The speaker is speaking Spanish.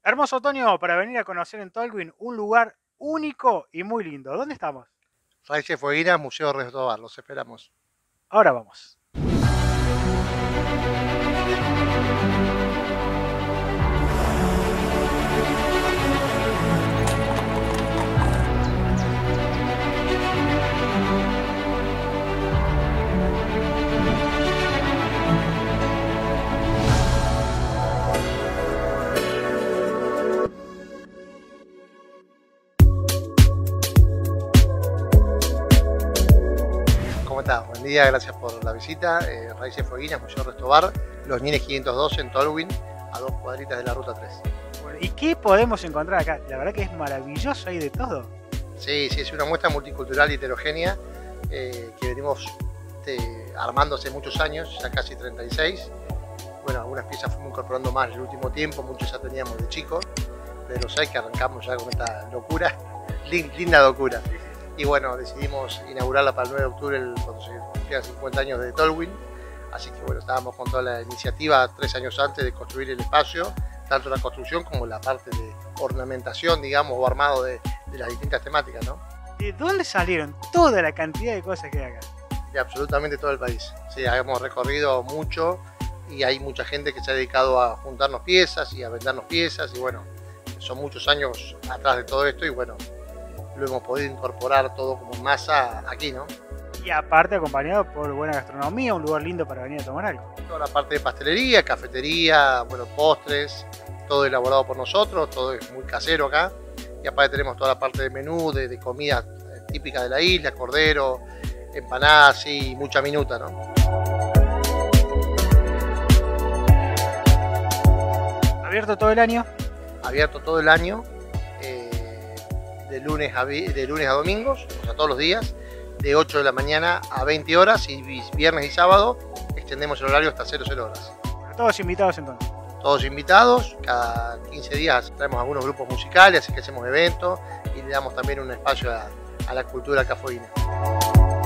Hermoso otoño para venir a conocer en Tolwyn un lugar único y muy lindo. ¿Dónde estamos? Raíces Fueguinas, Museo Restobar, los esperamos. Ahora vamos. ¿Cómo estás? Buen día, gracias por la visita. Raíces Fueguinas, Museo Restobar, Los Nines 502 en Tolwyn, a 2 cuadritas de la ruta 3. Bueno, ¿y qué podemos encontrar acá? La verdad que es maravilloso, hay de todo. Sí, es una muestra multicultural y heterogénea que venimos armando hace muchos años, ya casi 36. Bueno, algunas piezas fuimos incorporando más en el último tiempo, muchas ya teníamos de chicos, pero sé que arrancamos ya con esta locura, linda locura. Y bueno, decidimos inaugurarla para el 9 de octubre, cuando se cumplían 50 años de Tolwyn. Así que bueno, estábamos con toda la iniciativa 3 años antes de construir el espacio, tanto la construcción como la parte de ornamentación, digamos, o armado de las distintas temáticas, ¿no? ¿De dónde salieron toda la cantidad de cosas que hay acá? De absolutamente todo el país. Sí, hemos recorrido mucho y hay mucha gente que se ha dedicado a juntarnos piezas y a vendernos piezas y bueno, son muchos años atrás de todo esto y bueno, lo hemos podido incorporar todo como masa aquí, ¿no? Y aparte acompañado por buena gastronomía, un lugar lindo para venir a tomar algo. Toda la parte de pastelería, cafetería, bueno, postres, todo elaborado por nosotros, todo es muy casero acá. Y aparte tenemos toda la parte de menú, de comida típica de la isla, cordero, empanadas y mucha minuta, ¿no? ¿Abierto todo el año? Abierto todo el año, de lunes a domingos, o sea, todos los días, de 8 de la mañana a 20 horas y viernes y sábado extendemos el horario hasta 00 horas. Bueno, todos invitados entonces. Todos invitados, cada 15 días traemos algunos grupos musicales, así que hacemos eventos y le damos también un espacio a la cultura cafoína.